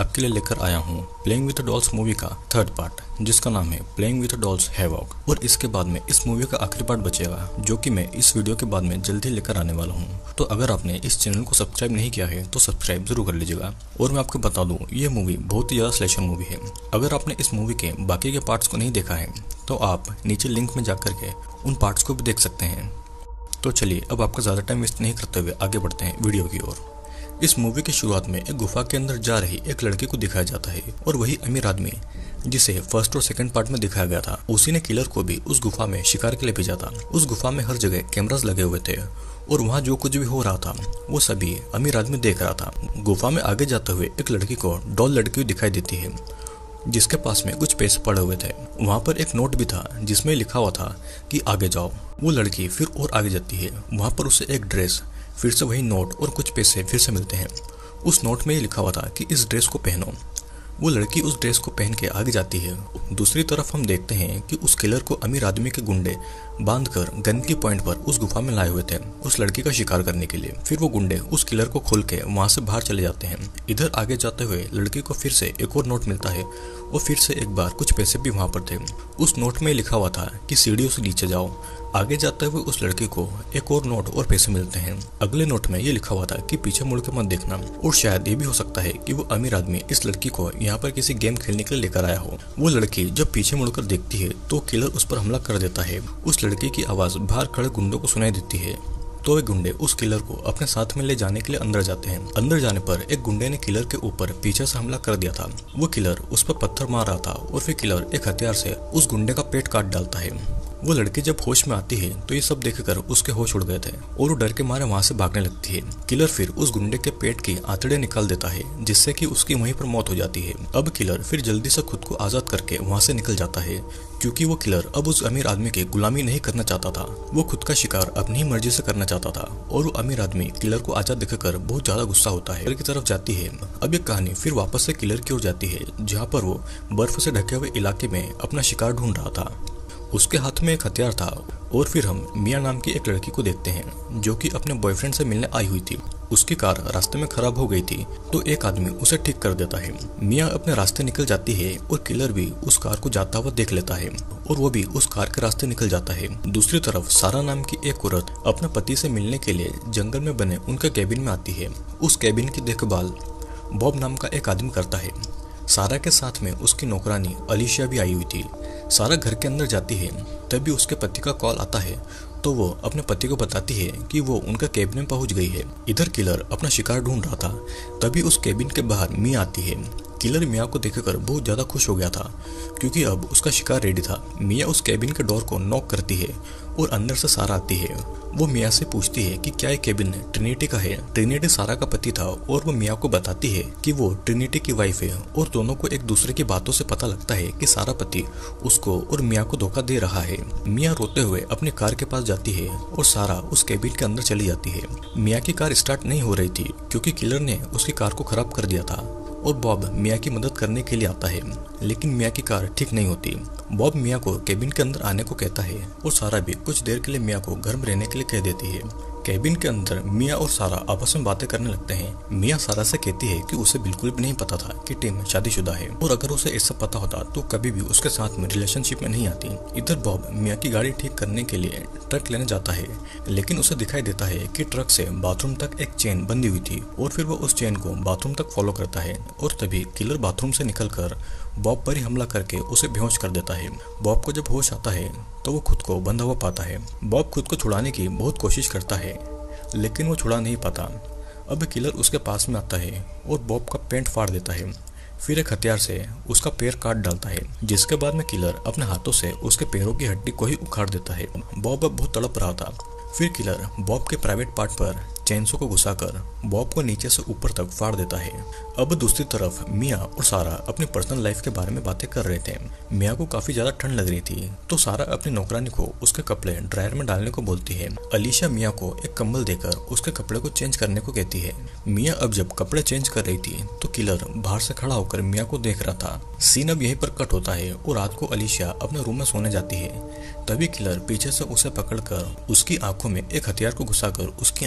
आपके लिए लेकर आया हूँ प्लेइंग विद डॉल्स मूवी का थर्ड पार्ट, जिसका नाम है प्लेइंग विद डॉल्स हैवॉक। और इसके बाद में इस मूवी का आखिरी पार्ट बचेगा, जो कि मैं इस वीडियो के बाद में जल्दी लेकर आने वाला हूँ। तो अगर आपने इस चैनल को सब्सक्राइब नहीं किया है तो सब्सक्राइब जरूर कर लीजिएगा। और मैं आपको बता दूँ, ये मूवी बहुत ही ज़्यादा स्लेशर मूवी है। अगर आपने इस मूवी के बाकी के पार्ट्स को नहीं देखा है तो आप नीचे लिंक में जाकर के उन पार्ट्स को भी देख सकते हैं। तो चलिए अब आपका ज़्यादा टाइम वेस्ट नहीं करते हुए आगे बढ़ते हैं वीडियो की ओर। इस मूवी की शुरुआत में एक गुफा के अंदर जा रही एक लड़की को दिखाया जाता है, और वही अमीर आदमी जिसे फर्स्ट और सेकंड पार्ट में दिखाया गया था, उसी ने किलर को भी उस गुफा में शिकार के लिए भेजा था। उस गुफा में हर जगह कैमरास लगे हुए थे और वहाँ जो कुछ भी हो रहा था वो सभी अमीर आदमी देख रहा था। गुफा में आगे जाते हुए एक लड़की को डॉल लड़की हुई दिखाई देती है, जिसके पास में कुछ पैसे पड़े हुए थे। वहाँ पर एक नोट भी था जिसमें लिखा हुआ था कि आगे जाओ। वो लड़की फिर और आगे जाती है, वहाँ पर उसे एक ड्रेस, फिर से वही नोट और कुछ पैसे फिर से मिलते हैं। उस नोट में ये लिखा हुआ था कि इस ड्रेस को पहनो। वो लड़की उस ड्रेस को पहन के आगे जाती है। दूसरी तरफ हम देखते हैं कि उस किलर को अमीर आदमी के गुंडे बांधकर गन की पॉइंट पर उस गुफा में लाए हुए थे उस लड़की का शिकार करने के लिए। फिर वो गुंडे उस किलर को खोल के वहां से बाहर चले जाते हैं। इधर आगे जाते हुए लड़की को फिर से एक और नोट मिलता है और फिर से एक बार कुछ पैसे भी वहां पर थे। उस नोट में लिखा हुआ था कि सीढ़ियों से नीचे जाओ। आगे जाते हुए उस लड़की को एक और नोट और पैसे मिलते हैं। अगले नोट में ये लिखा हुआ था कि पीछे मुड़ के मत देखना। और शायद ये भी हो सकता है कि वो अमीर आदमी इस लड़की को यहाँ पर किसी गेम खेलने के लिए लेकर आया हो। वो लड़की जब पीछे मुड़कर देखती है तो किलर उस पर हमला कर देता है। उस लड़की की आवाज बाहर खड़े गुंडों को सुनाई देती है, तो वे गुंडे उस किलर को अपने साथ में ले जाने के लिए अंदर जाते हैं। अंदर जाने पर एक गुंडे ने किलर के ऊपर पीछे से हमला कर दिया था। वो किलर उस पर पत्थर मार रहा था और फिर किलर एक हथियार से उस गुंडे का पेट काट डालता है। वो लड़की जब होश में आती है तो ये सब देखकर उसके होश उड़ गए थे और वो डर के मारे वहां से भागने लगती है। किलर फिर उस गुंडे के पेट की आंतड़े निकाल देता है, जिससे कि उसकी वहीं पर मौत हो जाती है। अब किलर फिर जल्दी से खुद को आजाद करके वहां से निकल जाता है, क्योंकि वो किलर अब उस अमीर आदमी की गुलामी नहीं करना चाहता था। वो खुद का शिकार अपनी ही मर्जी से करना चाहता था। और वो अमीर आदमी किलर को आजाद देखकर बहुत ज्यादा गुस्सा होता है, किलर की तरफ जाती है। अब ये कहानी फिर वापस से किलर की ओर जाती है, जहाँ पर वो बर्फ से ढके हुए इलाके में अपना शिकार ढूंढ रहा था। उसके हाथ में एक हथियार था। और फिर हम मिया नाम की एक लड़की को देखते हैं, जो कि अपने बॉयफ्रेंड से मिलने आई हुई थी। उसकी कार रास्ते में खराब हो गई थी, तो एक आदमी उसे ठीक कर देता है। मिया अपने रास्ते निकल जाती है और किलर भी उस कार को जाता हुआ देख लेता है और वो भी उस कार के रास्ते निकल जाता है। दूसरी तरफ सारा नाम की एक औरत अपने पति से मिलने के लिए जंगल में बने उनके कैबिन में आती है। उस कैबिन की देखभाल बॉब नाम का एक आदमी करता है। सारा के साथ में उसकी नौकरानी अलीशिया भी आई हुई थी। सारा घर के अंदर जाती है, तभी उसके पति का कॉल आता है, तो वो अपने पति को बताती है कि वो उनका कैबिन में पहुंच गई है। इधर किलर अपना शिकार ढूंढ रहा था, तभी उस कैबिन के बाहर मिया आती है। किलर मिया को देखकर बहुत ज्यादा खुश हो गया था, क्योंकि अब उसका शिकार रेडी था। मिया उस कैबिन के डोर को नॉक करती है और अंदर से सारा आती है। वो मिया से पूछती है कि क्या ये कैबिन ट्रिनिटी का है। ट्रिनिटी सारा का पति था और वो मिया को बताती है कि वो ट्रिनिटी की वाइफ है। और दोनों को एक दूसरे की बातों से पता लगता है कि सारा पति उसको और मिया को धोखा दे रहा है। मिया रोते हुए अपनी कार के पास जाती है और सारा उस कैबिन के अंदर चली जाती है। मिया की कार स्टार्ट नहीं हो रही थी, क्योंकि किलर ने उसकी कार को खराब कर दिया था। और बॉब मिया की मदद करने के लिए आता है, लेकिन मिया की कार ठीक नहीं होती। बॉब मिया को कैबिन के अंदर आने को कहता है और सारा भी कुछ देर के लिए मिया को घर में रहने के लिए कह देती है। कैबिन के अंदर मिया और सारा आपस में बातें करने लगते हैं। मिया सारा से कहती है कि उसे बिल्कुल भी नहीं पता था कि टिम शादीशुदा है, और अगर उसे ऐसा पता होता तो कभी भी उसके साथ में रिलेशनशिप में नहीं आती। इधर बॉब मिया की गाड़ी ठीक करने के लिए ट्रक लेने जाता है, लेकिन उसे दिखाई देता है कि ट्रक से बाथरूम तक एक चेन बंधी हुई थी और फिर वो उस चेन को बाथरूम तक फॉलो करता है। और तभी किलर बाथरूम से निकलकर बॉब पर ही हमला करके उसे बेहोश कर देता है। बॉब को जब होश आता है तो वो खुद को बंधा हुआ पाता है। बॉब खुद को छुड़ाने की बहुत कोशिश करता है, लेकिन वो छुड़ा नहीं पाता। अब किलर उसके पास में आता है और बॉब का पैंट फाड़ देता है। फिर एक हथियार से उसका पैर काट डालता है, जिसके बाद में किलर अपने हाथों से उसके पैरों की हड्डी को ही उखाड़ देता है। बॉब अब बहुत तड़प रहा था। फिर किलर बॉब के प्राइवेट पार्ट पर चेंसो को घुसाकर बॉब को नीचे से ऊपर तक फाड़ देता है। अब दूसरी तरफ मिया और सारा अपनी पर्सनल लाइफ के बारे में बातें कर रहे थे। मिया को काफी ज्यादा ठंड लग रही थी, तो सारा अपनी नौकरानी को उसके कपड़े ड्रायर में डालने को बोलती है। अलीशा मिया को एक कंबल देकर उसके कपड़े को चेंज करने को कहती है। मिया अब जब कपड़े चेंज कर रही थी तो किलर बाहर से खड़ा होकर मिया को देख रहा था। सीन अब यहीं पर कट होता है और रात को अलीशा अपने रूम में सोने जाती है। तभी किलर पीछे से उसे पकड़कर उसकी आंखों में एक हथियार को घुसाकर उसकी आंखें फोड़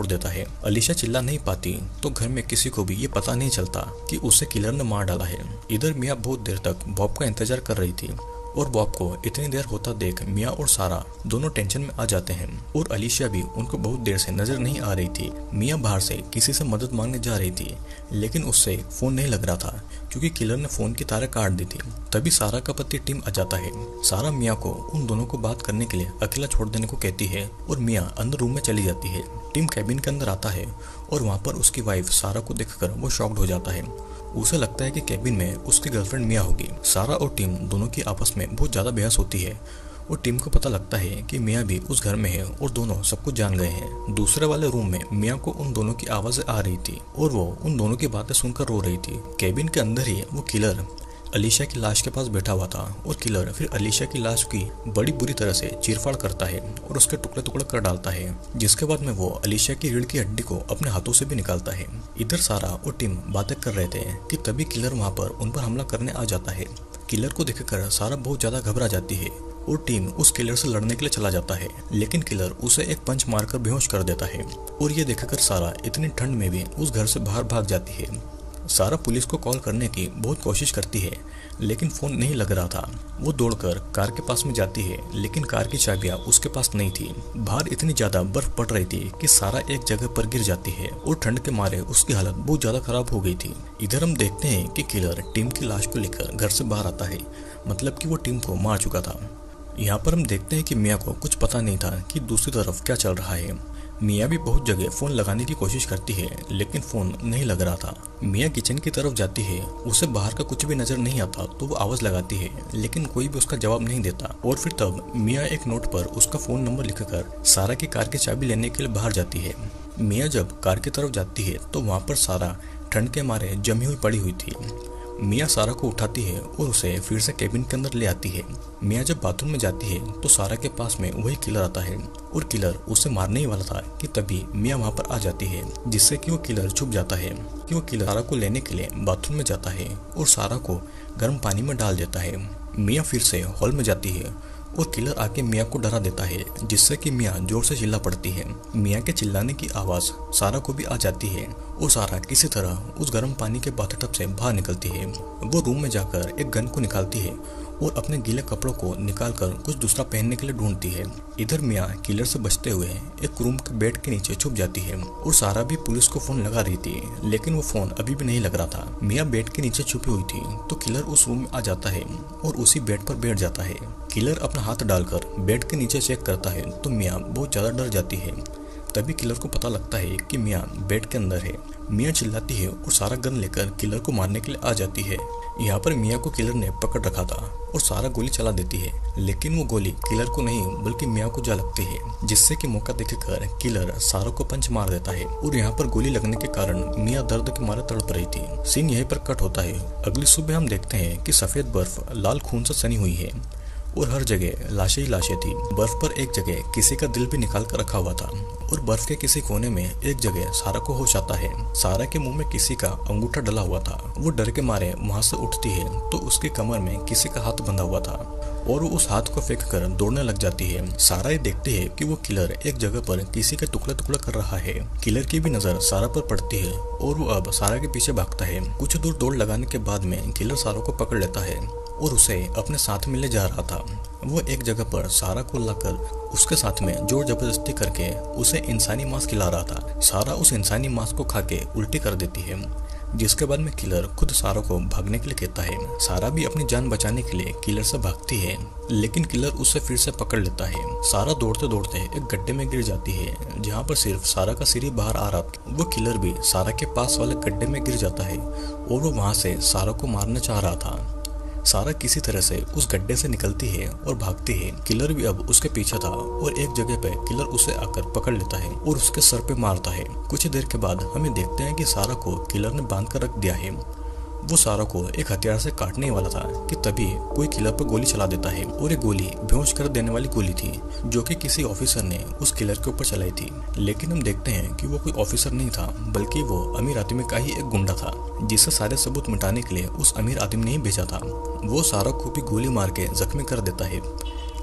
तोड़ देता है। अलीशा चिल्ला नहीं पाती तो घर में किसी को भी ये पता नहीं चलता कि उसे किलर ने मार डाला है। इधर मिया बहुत देर तक बॉब का इंतजार कर रही थी और बॉब को इतनी देर होता देख मिया और सारा दोनों टेंशन में आ जाते हैं और अलीशा भी उनको बहुत देर से नजर नहीं आ रही थी। मिया बाहर से किसी से मदद मांगने जा रही थी लेकिन उससे फोन नहीं लग रहा था क्योंकि किलर ने फोन की तारें काट दी थी। तभी सारा का पति टिम आ जाता है। सारा मिया को उन दोनों को बात करने के लिए अकेला छोड़ देने को कहती है और मिया अंदर रूम में चली जाती है। टिम कैबिन के अंदर आता है और वहाँ पर उसकी वाइफ सारा को देखकर वो शॉक्ड हो जाता है। उसे लगता है कि कैबिन में उसकी गर्लफ्रेंड मिया होगी। सारा और टिम दोनों की आपस में बहुत ज्यादा बहस होती है और टिम को पता लगता है कि मिया भी उस घर में है और दोनों सब कुछ जान गए हैं। दूसरे वाले रूम में मिया को उन दोनों की आवाजें आ रही थी और वो उन दोनों की बातें सुनकर रो रही थी। कैबिन के अंदर ही वो किलर अलीशा की लाश के पास बैठा हुआ था और किलर फिर अलीशा की लाश की बड़ी बुरी तरह से चीरफाड़ करता है और उसके टुकड़े टुकड़े कर डालता है, जिसके बाद में वो अलीशा की रीढ़ की हड्डी को अपने हाथों से भी निकालता है। इधर सारा और टिम बातें कर रहे थे कि तभी किलर वहाँ पर उन पर हमला करने आ जाता है। किलर को देखकर सारा बहुत ज्यादा घबरा जाती है और टिम उस किलर से लड़ने के लिए चला जाता है लेकिन किलर उसे एक पंच मारकर बेहोश कर देता है और ये देखकर सारा इतनी ठंड में भी उस घर से बाहर भाग जाती है। सारा पुलिस को कॉल करने की बहुत कोशिश करती है लेकिन फोन नहीं लग रहा था। वो दौड़कर कार के पास में जाती है लेकिन कार की चाबियां उसके पास नहीं थी। बाहर इतनी ज्यादा बर्फ पड़ रही थी कि सारा एक जगह पर गिर जाती है और ठंड के मारे उसकी हालत बहुत ज्यादा खराब हो गई थी। इधर हम देखते हैं कि किलर टिम की लाश को लेकर घर से बाहर आता है, मतलब कि वो टिम को मार चुका था। यहाँ पर हम देखते हैं कि मिया को कुछ पता नहीं था कि दूसरी तरफ क्या चल रहा है। मिया भी बहुत जगह फोन लगाने की कोशिश करती है लेकिन फोन नहीं लग रहा था। मिया किचन की तरफ जाती है, उसे बाहर का कुछ भी नजर नहीं आता तो वो आवाज लगाती है लेकिन कोई भी उसका जवाब नहीं देता। और फिर तब मिया एक नोट पर उसका फोन नंबर लिखकर सारा की कार की चाबी लेने के लिए बाहर जाती है। मिया जब कार की तरफ जाती है तो वहाँ पर सारा ठंड के मारे जमी हुई पड़ी हुई थी। मिया सारा को उठाती है और उसे फिर से कैबिन के अंदर ले आती है। मिया जब बाथरूम में जाती है तो सारा के पास में वही किलर आता है और किलर उसे मारने ही वाला था कि तभी मिया वहाँ पर आ जाती है, जिससे कि वो किलर छुप जाता है कि वो किलर सारा को लेने के लिए बाथरूम में जाता है और सारा को गर्म पानी में डाल देता है। मिया फिर से हॉल में जाती है और किलर आके मिया को डरा देता है, जिससे कि मिया जोर से चिल्ला पड़ती है। मिया के चिल्लाने की आवाज सारा को भी आ जाती है और सारा किसी तरह उस गर्म पानी के बाथटब से बाहर निकलती है। वो रूम में जाकर एक गन को निकालती है और अपने गीले कपड़ों को निकालकर कुछ दूसरा पहनने के लिए ढूंढती है। इधर मिया किलर से बचते हुए एक रूम के बेड के नीचे छुप जाती है और सारा भी पुलिस को फोन लगा रही थी लेकिन वो फोन अभी भी नहीं लग रहा था। मिया बेड के नीचे छुपी हुई थी तो किलर उस रूम में आ जाता है और उसी बेड पर बैठ जाता है। किलर अपना हाथ डालकर बेड के नीचे चेक करता है तो मिया बहुत ज्यादा डर जाती है। तभी किलर को पता लगता है कि मिया बेड के अंदर है। मिया चिल्लाती है और सारा गन लेकर किलर को मारने के लिए आ जाती है। यहाँ पर मिया को किलर ने पकड़ रखा था और सारा गोली चला देती है लेकिन वो गोली किलर को नहीं बल्कि मिया को जा लगती है, जिससे कि मौका देखकर किलर सारा को पंच मार देता है और यहाँ पर गोली लगने के कारण मिया दर्द के मारे तड़प रही थी। सीन यहीं पर कट होता है। अगली सुबह हम देखते हैं कि सफेद बर्फ लाल खून से सनी हुई है और हर जगह लाशें ही लाशें थी। बर्फ पर एक जगह किसी का दिल भी निकाल कर रखा हुआ था और बर्फ के किसी कोने में एक जगह सारा को होश आता है। सारा के मुंह में किसी का अंगूठा डला हुआ था। वो डर के मारे वहां से उठती है तो उसकी कमर में किसी का हाथ बंधा हुआ था और वो उस हाथ को फेंक कर दौड़ने लग जाती है। सारा ये देखती है कि वो किलर एक जगह पर किसी के टुकड़े टुकड़े कर रहा है। किलर की भी नजर सारा पर पड़ती है और वो अब सारा के पीछे भागता है। कुछ दूर दौड़ लगाने के बाद में किलर सारा को पकड़ लेता है और उसे अपने साथ में ले जा रहा था। वो एक जगह पर सारा को लाकर उसके साथ में जोर जबरदस्ती करके उसे इंसानी मांस खिला रहा था। सारा उस इंसानी मांस को खा के उल्टी कर देती है, जिसके बाद में किलर खुद सारा को भागने के लिए कहता है। सारा भी अपनी जान बचाने के लिए किलर से भागती है लेकिन किलर उसे फिर से पकड़ लेता है। सारा दौड़ते दौड़ते एक गड्ढे में गिर जाती है जहाँ पर सिर्फ सारा का सिर ही बाहर आ रहा था। वो किलर भी सारा के पास वाले गड्ढे में गिर जाता है और वो वहाँ से सारा को मारना चाह रहा था। सारा किसी तरह से उस गड्ढे से निकलती है और भागती है। किलर भी अब उसके पीछे था और एक जगह पे किलर उसे आकर पकड़ लेता है और उसके सर पे मारता है। कुछ देर के बाद हमें देखते हैं कि सारा को किलर ने बांध कर रख दिया है। वो सारा को एक हथियार से काटने वाला था कि तभी कोई किलर पर गोली चला देता है और ये गोली बेहोश कर देने वाली गोली थी जो कि किसी ऑफिसर ने उस किलर के ऊपर चलाई थी। लेकिन हम देखते हैं कि वो कोई ऑफिसर नहीं था बल्कि वो अमीर आदमी का ही एक गुंडा था, जिसे सारे सबूत मिटाने के लिए उस अमीर आदमी ने ही भेजा था। वो सारा को भी गोली मार के जख्मी कर देता है,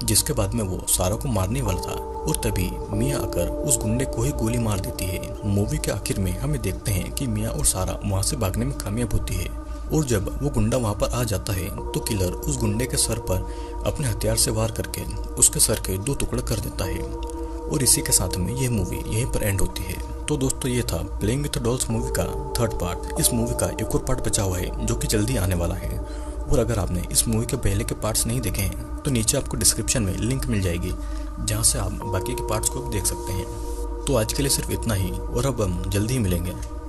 जिसके बाद में वो सारा को मारने वाला था और तभी मिया आकर उस गुंडे को ही गोली मार देती है। मूवी के आखिर में हमें देखते हैं कि मिया और सारा वहाँ से भागने में कामयाब होती है और जब वो गुंडा वहाँ पर आ जाता है तो किलर उस गुंडे के सर पर अपने हथियार से वार करके उसके सर के 2 टुकड़े कर देता है और इसी के साथ में यह मूवी यहीं पर एंड होती है। तो दोस्तों ये था playing with the dolls movie का 3rd पार्ट। इस मूवी का एक और पार्ट बचा हुआ है जो कि जल्दी आने वाला है और अगर आपने इस मूवी के पहले के पार्ट्स नहीं देखे हैं तो नीचे आपको डिस्क्रिप्शन में लिंक मिल जाएगी जहाँ से आप बाकी के पार्ट्स को भी देख सकते हैं। तो आज के लिए सिर्फ इतना ही और अब हम जल्दी ही मिलेंगे।